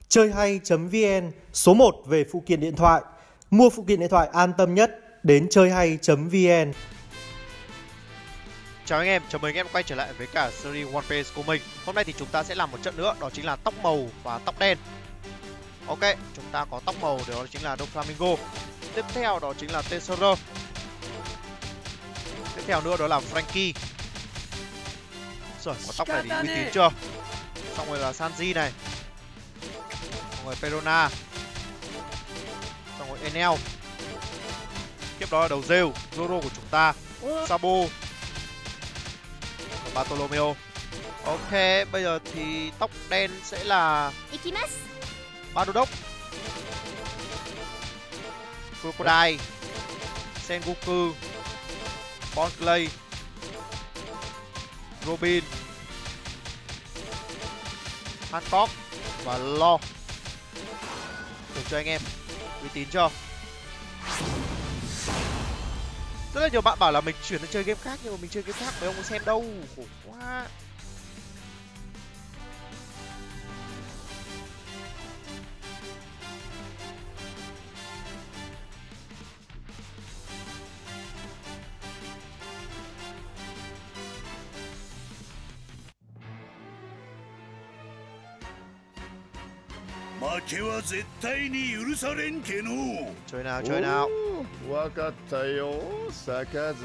Chơi hay.vn, số 1 về phụ kiện điện thoại. Mua phụ kiện điện thoại an tâm nhất đến chơi hay.vn. Chào anh em, chào mừng anh em quay trở lại với cả series One Piece của mình. Hôm nay thì chúng ta sẽ làm một trận nữa, đó chính là tóc màu và tóc đen. Ok, chúng ta có tóc màu, đó chính là Doflamingo. Tiếp theo đó chính là Tesoro. Tiếp theo nữa đó là Franky. Rồi, có tóc này thì uy tín chưa? Xong rồi là Sanji này. Xong rồi Perona. Xong rồi Enel. Tiếp đó là đầu rêu, Zoro của chúng ta, Sabo, Bartolomeo. Ok, bây giờ thì tóc đen sẽ là Bardock, Crocodile, Sengoku, Bon Clay, Robin, Hancock và Law. Được cho anh em, uy tín chưa? Rất là nhiều bạn bảo là mình chuyển sang chơi game khác, nhưng mà mình chơi game khác mấy ông có xem đâu, khổ quá. Chơi nào, chơi nào. わかったよ、杯。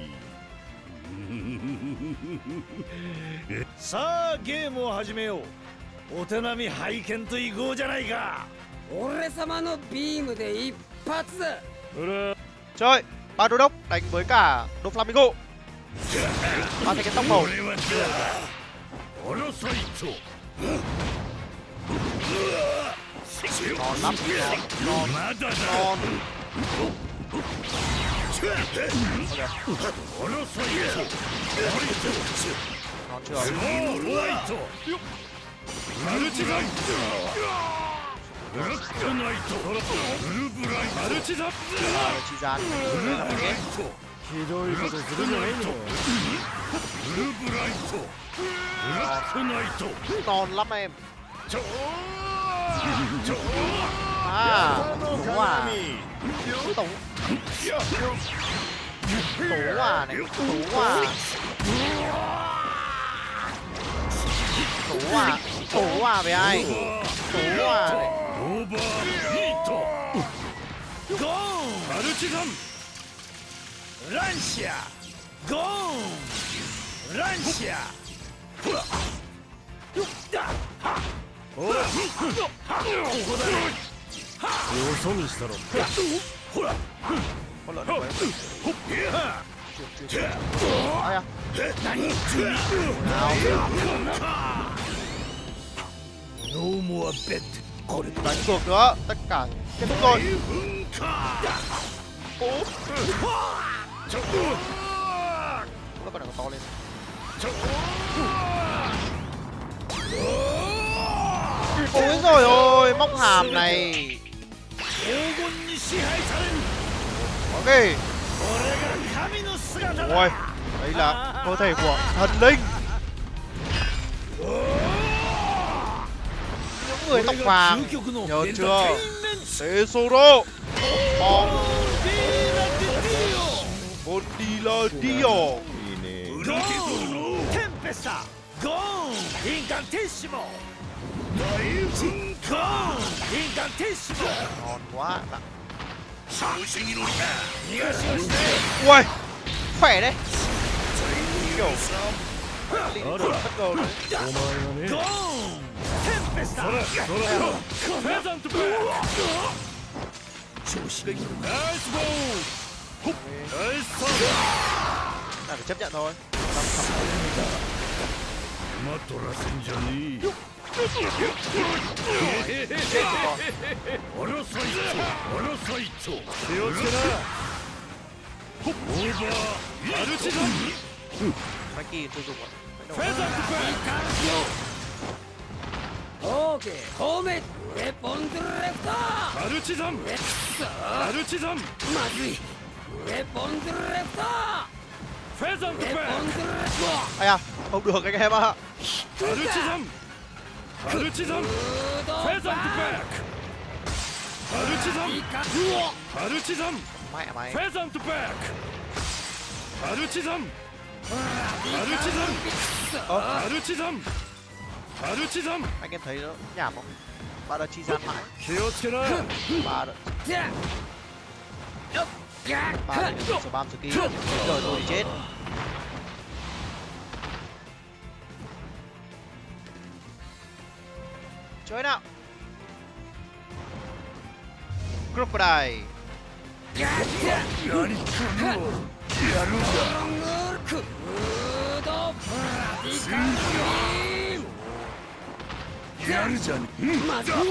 さあゲームを始めよう。お手並み拝見といこうじゃないか。 俺様のビームで一発。 Chơi Bardock đánh với cả Doflamingo. Ba thay cái tóc màu. Ngon lắm, ngon, ngon. Ngon chưa? Ngon lắm em. À, đúng à. Tủ à này, tủ à. Tủ à với ai? Tủ à này. Đánh cược nữa, tất cả kết thúc rồi. Các bạn đừng có to lên. Ôi rồi ôi, móc hàm này. Ok. Ôi, đây là cơ thể của thần linh. Những người tóc vàng, nhớ chưa? Tesoro, Bondiladio. Ngon quá. Ui, khỏe đấy. Kiểu bất ngờ đấy. Ta phải chấp nhận thôi. Franky tôi dùng OK、ホーメ、ウェポンドレフト。 マルチザン。マルチザン。 まずい。ウェポンドレフト。 フェザント。 Ai à, không được anh em ạ. ハルチザンフェザントバックハルチザンハルチザン Mẹ mày. フェザントバックハルチザンハルチザンハルチザンハルチザン Anh em thấy nó nhảm không? Ba đợt chi gian mãi. 気をつけな Ba đợt. Ba đợt spam skill. Rồi tôi chết. Chơi nào. Crocodile. やるじゃねえまずは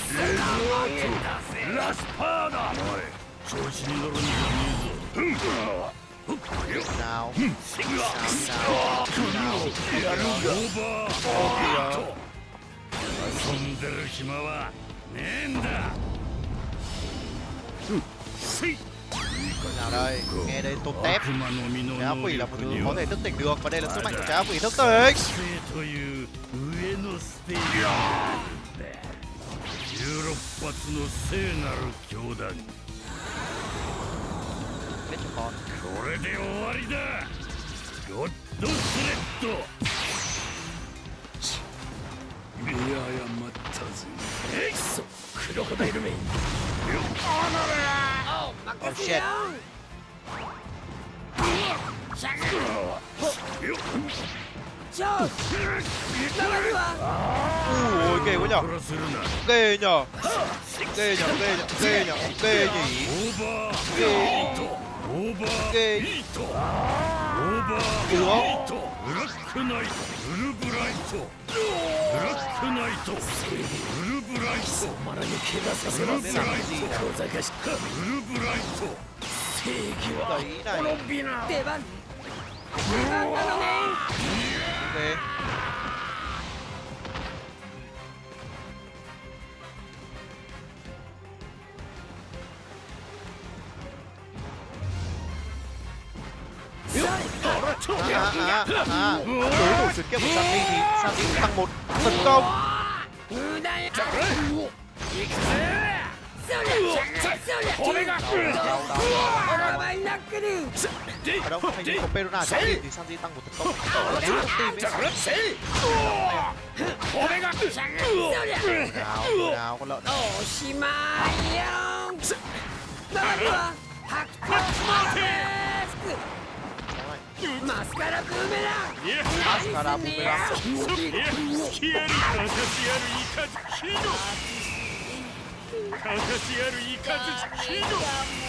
ラスパーだおい調子に乗るんじゃねえぞ Nào. やるがオーバー遊んでる暇はねえんだせい Nào đây, nghe đây tốt tép. Trái ác quỷ là một thứ có thể thức tỉnh được và đây là sức mạnh của trái ác quỷ thức tỉnh. 16発の聖なる教団 Biết cho con. これで終わりだゴッドスレッド見誤ったぜエクソクロコダイルメイン Oh shit. Ui, ghê quá nhở. Ghê nhở. Ghê nhở, ghê nhở, ghê nhở, ghê nhỉ. Ghê. Ghê. Được không? ブラックナイトウルブライトブラックナイトウルブライトマラに怪我させろウルブライト小賢しかウルブライト正義は滅びな出番なのね Ok. Đối thủ chuyển kiếp của Sanji thì Sanji tăng 1 tấn công. Ở đâu thành viên của Perona chạy thì Sanji tăng 1 tấn công. Ném một team ấy. Nào con lợn. マスカラブーメラン Mascara boomerang. 形あるイカズチヒノ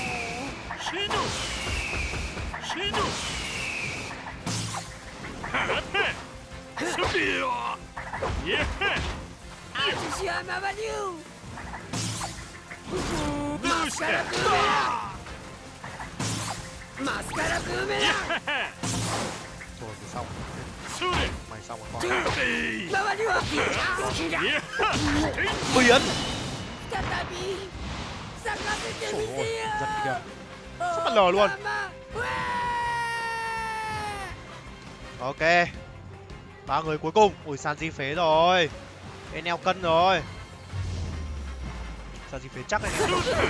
アジシアママリューマスカラブーメランマスカラブーメラン Rồi thì xong. Mày xong rồi con. 周りは気が Biến. 再び咲かせてみ Ôi せ ôi, よ giật kìa. Rất bất ngờ luôn. Ok. 3 người cuối cùng. Ui Sanji phế rồi. Enel cân rồi. Sanji phế chắc này.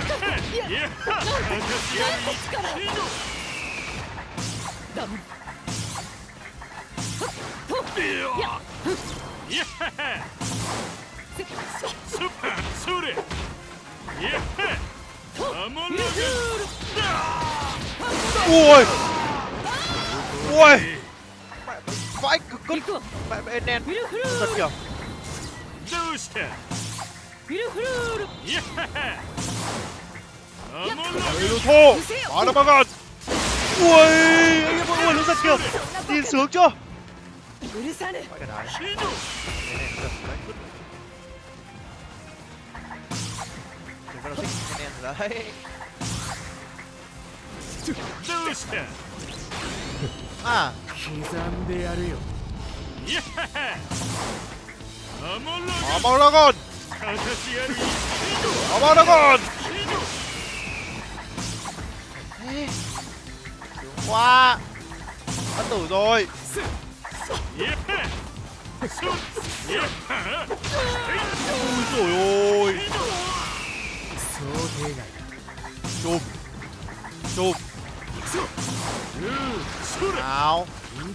Ui. Ui. Vãi cực cực. Mẹ Enel giật kìa. Thô. Quá là bằng. Ui, anh em mọi người nó giật kìa. Nhìn sướng chưa? うるさぬ Vãi cả đái. Đừng có thích Enel rồi đấy. À. 刻んでやるよ Amaragon. Amaragon. Sướng quá. Bất tử rồi. Ui dồi ôi. Chùm. Chùm. Nào.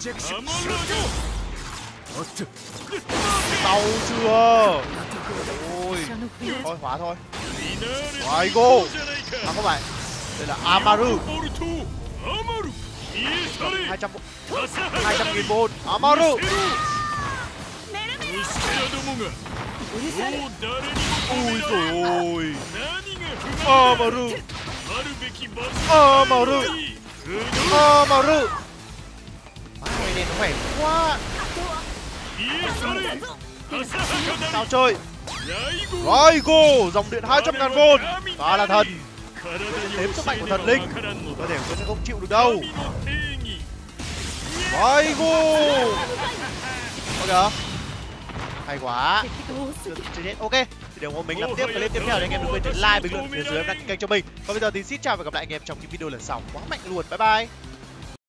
Đau chưa? Ôi. Thôi hóa thôi. Aigo. À không phải. Đây là Amaru. 200.000 vôn. Amaru. Ui dồi ôi. Amaru. Amaru. Amaru. Mày này nó khỏe quá. Sao chơi? Aigo. Dòng điện 200.000 vôn. Đó là thần. Đếm sức mạnh của thần linh. Có thể tôi sẽ không chịu được đâu. Aigo. Ok. Hay quá. Chưa chết. Ok. Thì để mình làm tiếp clip tiếp theo thì anh em đừng quên để like, bình luận phía dưới, đăng ký kênh cho mình. Còn bây giờ thì xin chào và gặp lại anh em trong những video lần sau. Quá mạnh luôn. Bye bye.